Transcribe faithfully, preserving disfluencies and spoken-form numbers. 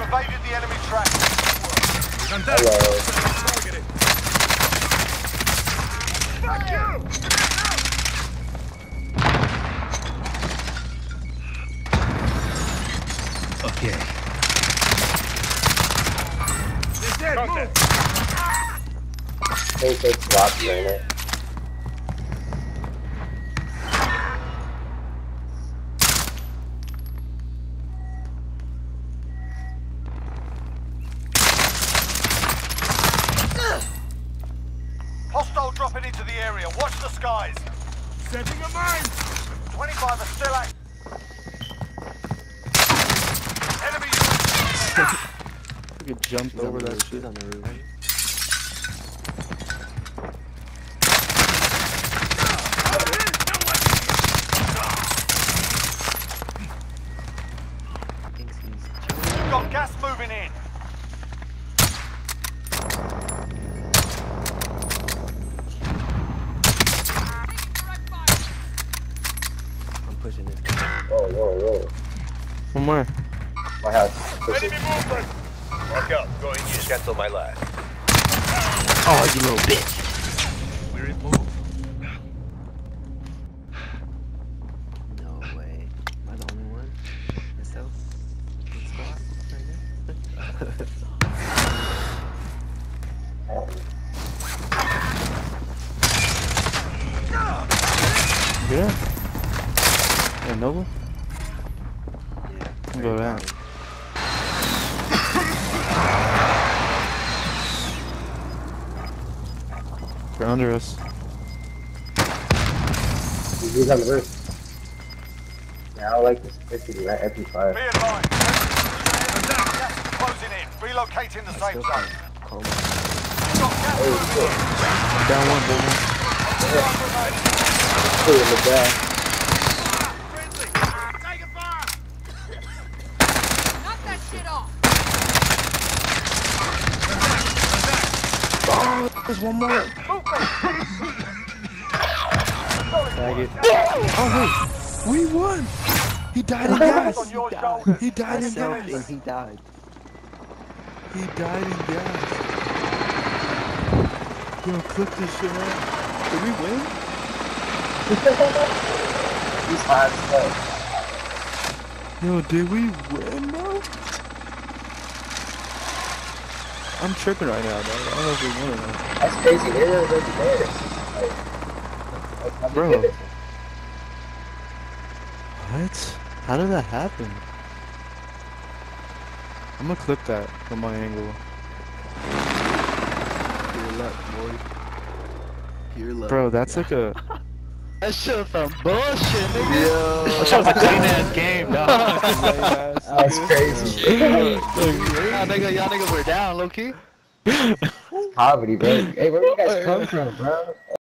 evaded the enemy track. Hello. Fuck you! Okay. They're dead, move! They take slots in it. Hostile dropping into the area. Watch the skies. Setting a mine. twenty-five are still active. Enemy. You could jump She's over on the that roof. shit. She's on the roof. Got gas moving in. I'm pushing this. Whoa, whoa, whoa. From where? My house. Enemy movement. Mark up. Going in. Cancel my last. Oh, you little bitch. We're in move. No way. Am I the only one? Myself? Good spot right there. Yeah. Hey, Nova? Yeah. Go down. They're under us. He's on the roof. Yeah, I don't like this fifty, that F F A R. Be advised. Gas is closing in. Relocating the safe zone. Camo. Got gas Oh, moving shit. Down one, down one. Two in the back. Friendly. Taking fire. Knock that shit off. Oh, there's one more. Tag it. Oh, wait. We won. He died in gas. On your died. shoulders. He died in Myself gas. and he died. He died in gas. Yo, clip this shit out. Did we win? He's hot as fuck. Yo, did we win, bro? I'm tripping right now, dog. I don't know if we won or not. That's crazy. They're really good there. Like, Bro. What? How did that happen? I'm gonna clip that from my angle. Pure luck, boy. Pure luck. Bro, that's like a... That shit was some bullshit, nigga. Yo. That shit was a clean ass game, dog. That's crazy. Y'all niggas, y'all niggas were down, low key. Poverty, bro. Hey, where you guys come from, bro?